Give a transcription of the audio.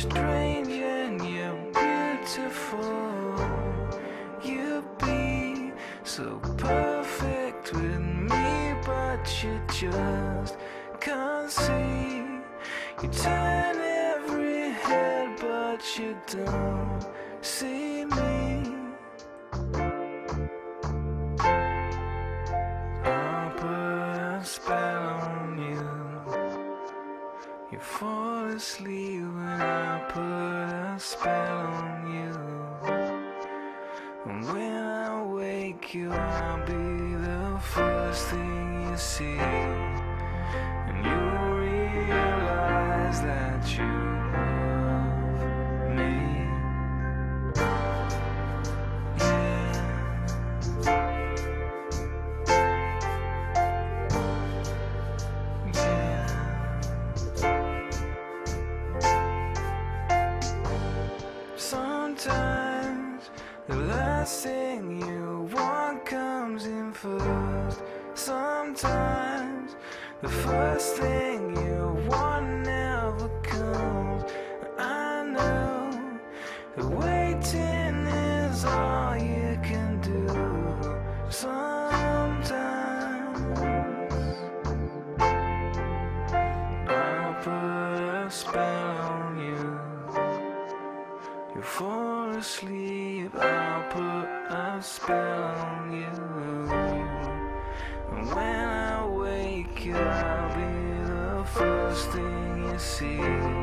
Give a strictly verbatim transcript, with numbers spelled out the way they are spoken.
strange and you're beautiful. You be so perfect with me, but you just can't see. You turn every head, but you don't see me. I'll put a spell on you. You fall asleep when I put a spell on you. And when I wake you, I'll be the first thing you see. And you realize that you love me. Yeah. Yeah. Sometimes the last thing you want comes in first. Sometimes the first thing you want never comes. I know the waiting is all you can do. Sometimes I'll put a spell on you. You fall asleep, I'll put a spell on you. And when I wake you, I'll be the first thing you see.